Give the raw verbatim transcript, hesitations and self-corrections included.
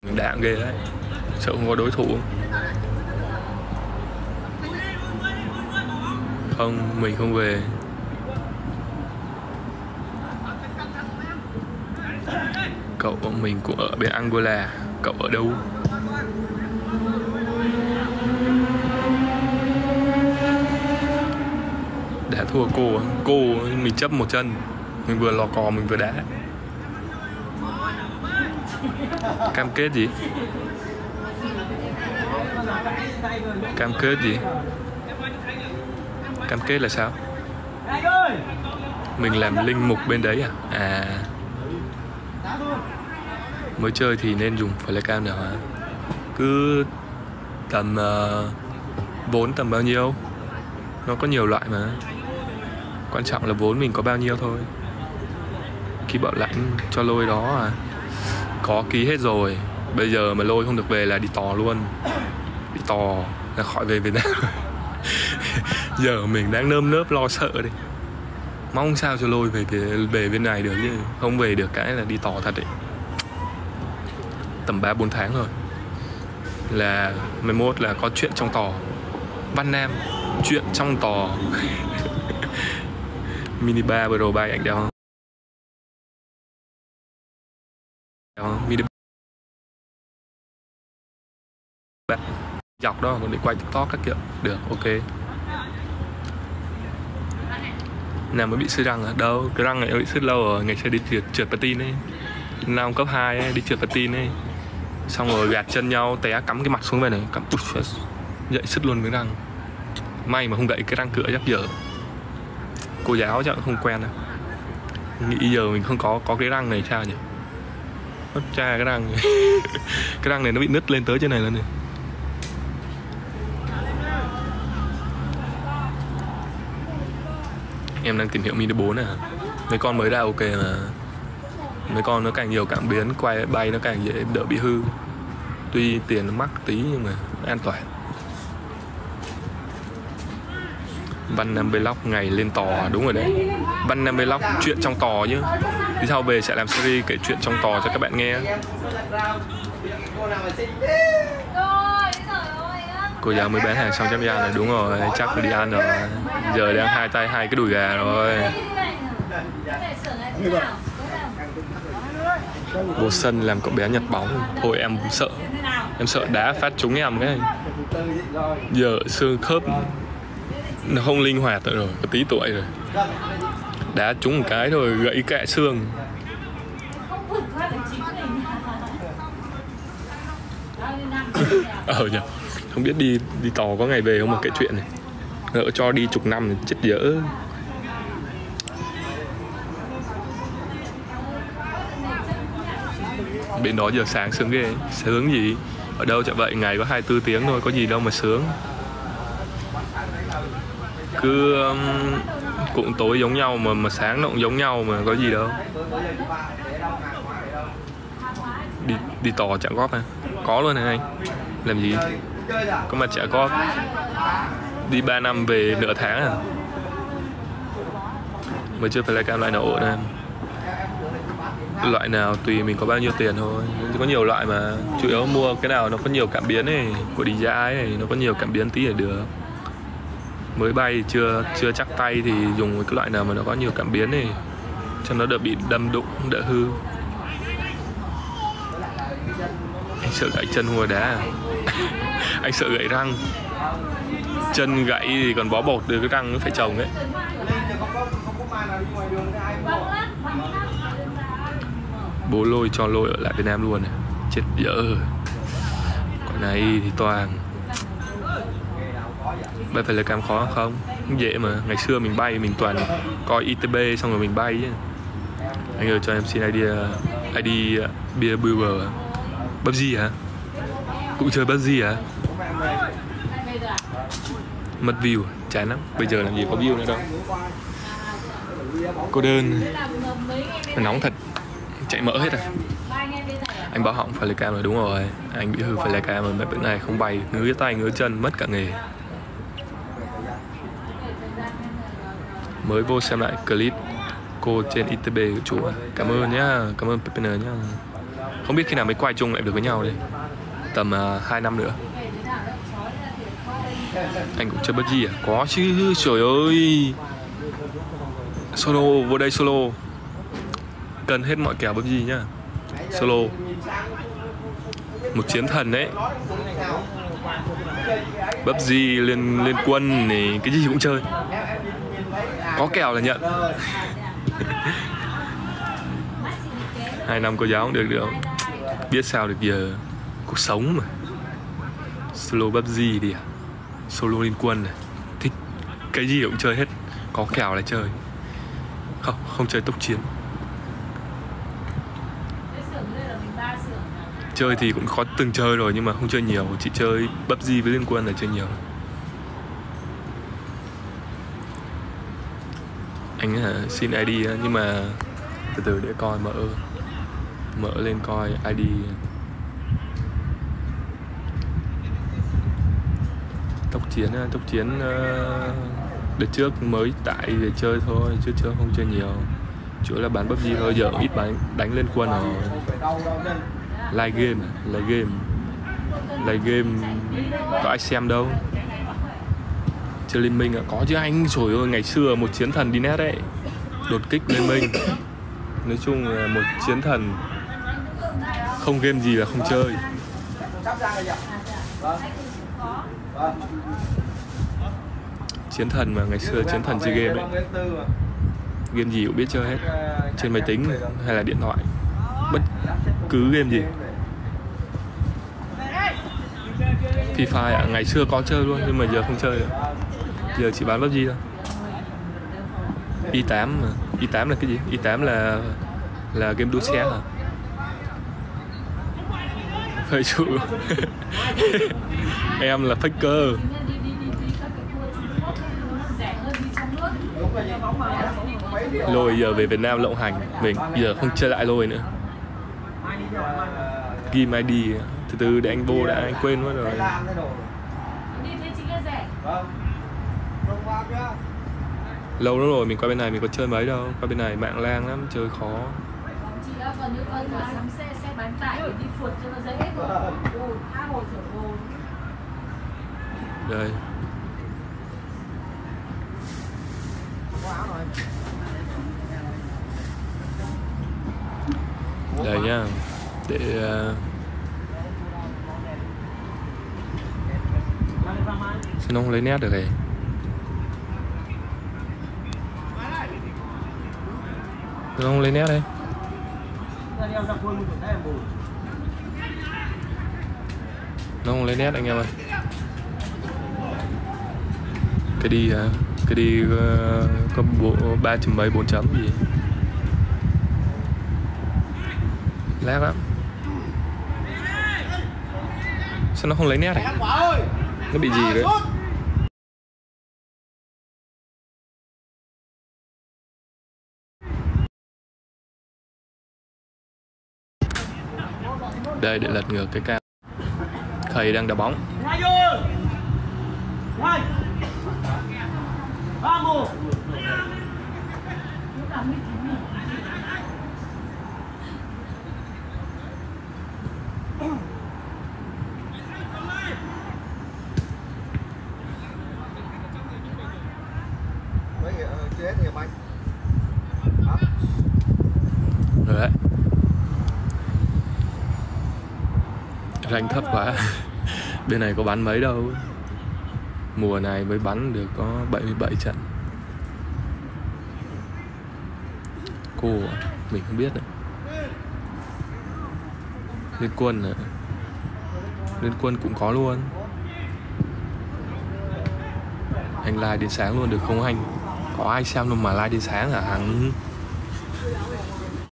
Mình đạn ghê đấy, sợ không có đối thủ. Không, mình không về. Cậu mình cũng ở bên Angola. Cậu ở đâu? Đã thua cô. Cô mình chấp một chân. Mình vừa lò cò mình vừa đá. Cam kết gì? Cam kết gì? Cam kết là sao? Mình làm linh mục bên đấy à? À, mới chơi thì nên dùng flycam nào hả? Cứ tầm uh, vốn tầm bao nhiêu? Nó có nhiều loại mà. Quan trọng là vốn mình có bao nhiêu thôi. Ký bảo lãnh cho lôi đó à? Có ký hết rồi. Bây giờ mà lôi không được về là đi tò luôn. Đi tò là khỏi về Việt Nam. Giờ mình đang nơm nớp lo sợ đi. Mong sao cho lôi về về, về bên này được chứ. Không về được cái là đi tò thật đấy. Tầm ba bốn tháng rồi là mười mốt là có chuyện trong tò. Văn Nam, chuyện trong tò. Mini ba vừa rồi bay ảnh đeo không? Đeo không? Mini ba dọc đó, còn để quay TikTok các kiểu. Được, ok. Nào mới bị sứt răng à? Đâu, cái răng này bị sứt lâu rồi. Ngày xưa đi trượt, trượt patin ấy. Năm cấp hai ấy, đi trượt patin ấy. Xong rồi gạt chân nhau, té cắm cái mặt xuống bên này, cắm dậy sứt luôn miếng răng. May mà không gãy cái răng cửa chắc giờ. Cô giáo chắc không quen đâu. Nghĩ giờ mình không có có cái răng này sao nhỉ? Mất cha cái răng. Cái răng này nó bị nứt lên tới trên này luôn này. Em đang tìm hiểu Mini bốn à? Mấy con mới ra ok mà. Mấy con nó càng nhiều cảm biến, quay bay nó càng dễ đỡ bị hư. Tuy tiền nó mắc tí nhưng mà an toàn. Văn Nam Vlog ngày lên tò, đúng rồi đấy. Văn Nam Vlog chuyện trong tò chứ. Thì sau về sẽ làm series kể chuyện trong tò cho các bạn nghe. Cô giáo mới bán hàng xong chắc đi ăn rồi, đúng rồi, chắc đi ăn rồi. Giờ đang hai tay hai cái đùi gà rồi. Vô sân làm cậu bé nhặt bóng. Thôi em sợ. Em sợ đá phát trúng em cái. Giờ xương khớp nó không linh hoạt nữa rồi, có tí tuổi rồi. Đá trúng một cái thôi gãy cả xương. Ờ nhỉ. Không biết đi đi tò có ngày về không mà kể chuyện này. Nợ cho đi chục năm chết dở. Bên đó giờ sáng sướng ghê. Sướng gì? Ở đâu chả vậy, ngày có hai mươi tư tiếng thôi, có gì đâu mà sướng. Cứ um, cũng tối giống nhau mà mà sáng nó cũng giống nhau mà có gì đâu. Đi đi tò trả góp à? Có luôn hả anh? Làm gì? Có mà trả góp. Đi ba năm về nửa tháng à? Mới chưa phải là cam loại nào ổn em. Loại nào tùy mình có bao nhiêu tiền thôi. Có nhiều loại mà. Chủ yếu mua cái nào nó có nhiều cảm biến này. Của đê gi i ấy, nó có nhiều cảm biến tí là được. Mới bay chưa chưa chắc tay thì dùng cái loại nào mà nó có nhiều cảm biến này cho nó đỡ bị đâm đụng, đỡ hư. Anh sợ gãy chân hùa đá à? Anh sợ gãy răng. Chân gãy thì còn bó bột được, cái răng nó phải trồng ấy. Bố lôi cho lôi ở lại Việt Nam luôn này. Chết dở. Còn này thì toàn bay phải là cam khó không? Không dễ mà. Ngày xưa mình bay mình toàn coi i tê bê xong rồi mình bay chứ. Anh ơi cho em xin i đê i đê Beer Builder. pê u bê giê hả? Cũng chơi pê u bê giê hả? Mất view, chán lắm. Bây giờ làm gì có view nữa đâu. Cô đơn. Nóng thật. Chạy mỡ hết à. Anh báo hỏng flycam rồi, đúng rồi. Anh bị hư flycam rồi, mấy bữa này không bay. Ngứa tay, ngứa chân, mất cả nghề. Mới vô xem lại clip cô trên i tê bê của chú. Cảm ơn nhá, cảm ơn pê pê en nhá. Không biết khi nào mới quay chung lại được với nhau đây. Tầm uh, hai năm nữa. Anh cũng chơi pê u bê giê à? Có chứ, trời ơi. Solo, vô đây solo. Cân hết mọi kèo pê u bê giê nhá. Solo. Một chiến thần đấy. pê u bê giê, liên, liên quân này, cái gì cũng chơi. Có kèo là nhận. Hai năm cô giáo cũng được được. Biết sao được giờ. Cuộc sống mà. Solo pê u bê giê đi à? Solo liên quân này. Thích. Cái gì cũng chơi hết. Có kèo là chơi. Không, không chơi tốc chiến. Chơi thì cũng có từng chơi rồi nhưng mà không chơi nhiều. Chỉ chơi pê u bê giê với liên quân là chơi nhiều. Anh hả, xin i đê nhưng mà từ từ để coi, mở mở lên coi i đê. Tốc chiến, tốc chiến đợt trước mới tải về chơi thôi chứ chưa không chơi nhiều. Chủ yếu là bán pê u bê giê thôi, giờ ít bán đánh lên quân rồi. Live game, live game, live game có ai xem đâu. Chơi Liên Minh à? Có chứ anh, trời ơi, ngày xưa một chiến thần đi net đấy, đột kích Liên Minh. Nói chung là một chiến thần, không game gì là không chơi. Chiến thần mà, ngày xưa chiến thần chơi game ấy, game gì cũng biết chơi hết, trên máy tính hay là điện thoại, bất cứ game gì. FIFA à, ngày xưa có chơi luôn nhưng mà giờ không chơi được. Giờ chỉ bán pê u bê giê thôi. i tám mà, i tám là cái gì? i tám là là game đua xe hả? Hơi chủ. Em là faker. Lôi giờ về Việt Nam lộng hành, mình giờ không chơi lại lôi nữa. Game i đê, từ từ để anh vô đã, anh quên mất rồi. Lâu lắm rồi mình qua bên này mình có chơi mấy đâu, qua bên này mạng lang lắm, chơi khó. Đây. Đây nhá, để uh... nó không lấy nét được này. Nó không lấy nét đây. Nó không lấy nét anh em ơi. Cái đi hả? Cái đi uh, có bộ ba chấm mấy bốn chấm gì. Lag lắm. Sao nó không lấy nét này? Nó bị gì đấy? Đây để lật ngược cái cam. Thầy đang đá bóng. Rồi đấy. Rank thấp quá. Bên này có bắn mấy đâu. Mùa này mới bắn được có bảy mươi bảy trận. Cô à? Mình không biết nữa. Liên quân à? Liên quân cũng có luôn. Anh live đến sáng luôn được không anh? Có ai xem đâu mà live đến sáng hả Hằng?